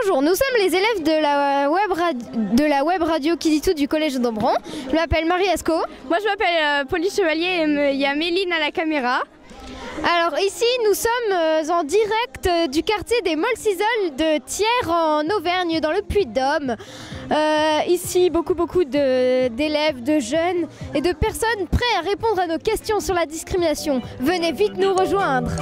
Bonjour, nous sommes les élèves de la web radio Qui dit tout du collège d'Ombron. Je m'appelle Marie Asco. Moi je m'appelle Pauline Chevalier et il y a Méline à la caméra. Alors ici nous sommes en direct du quartier des Molles-Cizoles de Thiers en Auvergne dans le Puy-de-Dôme. Ici beaucoup d'élèves, de jeunes et de personnes prêts à répondre à nos questions sur la discrimination. Venez vite nous rejoindre.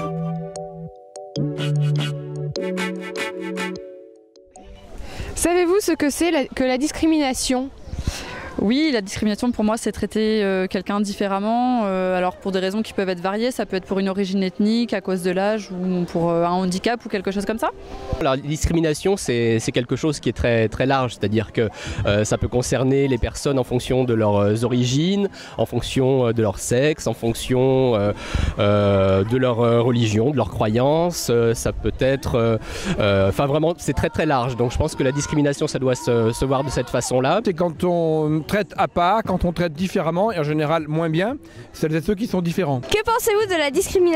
Savez-vous ce que c'est que la discrimination ? Oui, la discrimination pour moi c'est traiter quelqu'un différemment, alors pour des raisons qui peuvent être variées, ça peut être pour une origine ethnique, à cause de l'âge ou pour un handicap ou quelque chose comme ça. Alors, la discrimination c'est quelque chose qui est très large, c'est-à-dire que ça peut concerner les personnes en fonction de leurs origines, en fonction de leur sexe, en fonction de leur religion, de leurs croyances, ça peut être... Enfin vraiment c'est très large, donc je pense que la discrimination ça doit se voir de cette façon-là. C'est quand on traite à part, quand on traite différemment et en général moins bien, celles et ceux qui sont différents. Que pensez-vous de la discrimination ?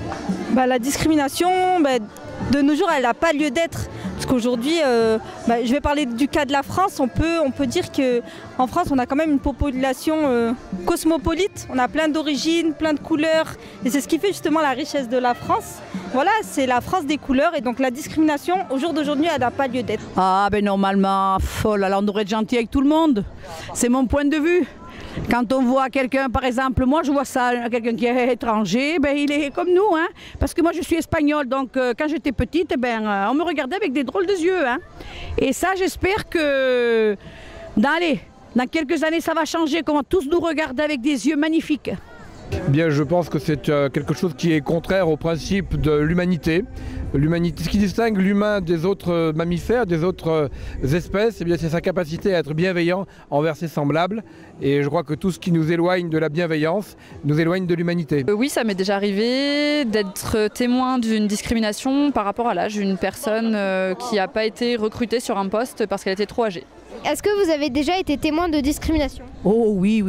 La discrimination, de nos jours, elle n'a pas lieu d'être. Parce qu'aujourd'hui, je vais parler du cas de la France, on peut dire qu'en France, on a quand même une population cosmopolite. On a plein d'origines, plein de couleurs. Et c'est ce qui fait justement la richesse de la France. Voilà, c'est la France des couleurs. Et donc la discrimination, au jour d'aujourd'hui, elle n'a pas lieu d'être. Normalement, oh là là, on devrait être gentil avec tout le monde. C'est mon point de vue. Quand on voit quelqu'un, par exemple, moi je vois ça, quelqu'un qui est étranger, il est comme nous, hein, parce que moi je suis espagnole, donc quand j'étais petite, on me regardait avec des drôles de yeux. Hein. Et ça, j'espère que dans quelques années, ça va changer, qu'on va tous nous regarder avec des yeux magnifiques. Bien, je pense que c'est quelque chose qui est contraire au principe de l'humanité. L'humanité, ce qui distingue l'humain des autres mammifères, des autres espèces, c'est sa capacité à être bienveillant envers ses semblables. Et je crois que tout ce qui nous éloigne de la bienveillance nous éloigne de l'humanité. Oui, ça m'est déjà arrivé d'être témoin d'une discrimination par rapport à l'âge d'une personne qui n'a pas été recrutée sur un poste parce qu'elle était trop âgée. Est-ce que vous avez déjà été témoin de discrimination ? Oh oui.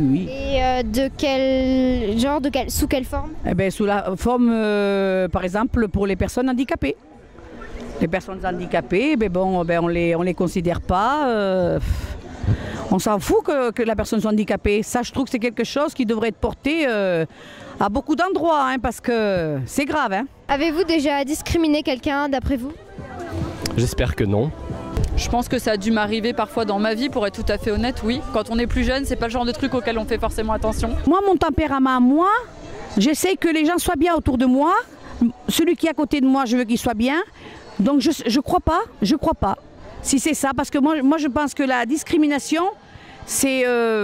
Et de quel genre, sous quelle forme ? Sous la forme, par exemple, pour les personnes handicapées. Les personnes handicapées, on les considère pas. On s'en fout que la personne soit handicapée. Ça, je trouve que c'est quelque chose qui devrait être porté à beaucoup d'endroits, parce que c'est grave. Hein. Avez-vous déjà discriminé quelqu'un d'après vous ? J'espère que non. Je pense que ça a dû m'arriver parfois dans ma vie, pour être tout à fait honnête, oui. Quand on est plus jeune, c'est pas le genre de truc auquel on fait forcément attention. Moi, mon tempérament, j'essaie que les gens soient bien autour de moi. Celui qui est à côté de moi, je veux qu'il soit bien. Donc je crois pas. Si c'est ça, parce que moi je pense que la discrimination, c'est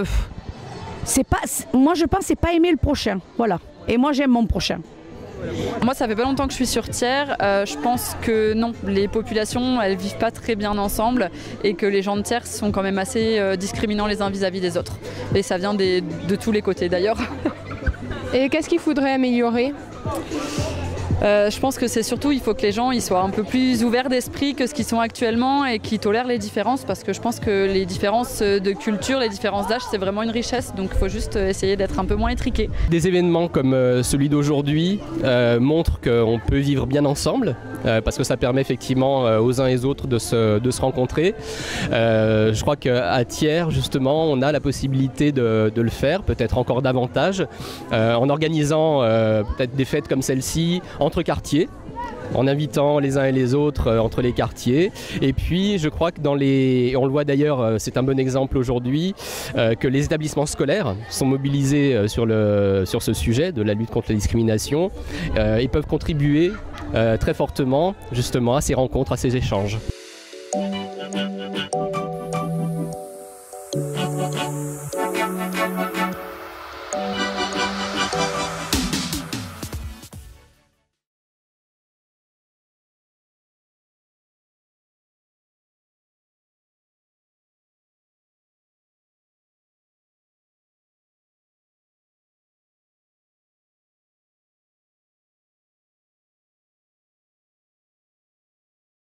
pas aimer le prochain, voilà. Et moi j'aime mon prochain. Moi ça fait pas longtemps que je suis sur Thiers, je pense que non, les populations elles vivent pas très bien ensemble et que les gens de Thiers sont quand même assez discriminants les uns vis-à-vis des autres. Et ça vient de tous les côtés d'ailleurs. Et qu'est-ce qu'il faudrait améliorer ? Je pense que c'est surtout, il faut que les gens ils soient un peu plus ouverts d'esprit que ce qu'ils sont actuellement et qu'ils tolèrent les différences, parce que je pense que les différences de culture, les différences d'âge, c'est vraiment une richesse, donc il faut juste essayer d'être un peu moins étriqué. Des événements comme celui d'aujourd'hui montrent qu'on peut vivre bien ensemble, parce que ça permet effectivement aux uns et aux autres de se rencontrer. Je crois qu'à Thiers, justement, on a la possibilité de le faire, peut-être encore davantage, en organisant peut-être des fêtes comme celle-ci, entre quartiers, en invitant les uns et les autres entre les quartiers. Et puis je crois que on le voit d'ailleurs, c'est un bon exemple aujourd'hui, que les établissements scolaires sont mobilisés sur ce sujet de la lutte contre la discrimination et peuvent contribuer très fortement justement à ces rencontres, à ces échanges.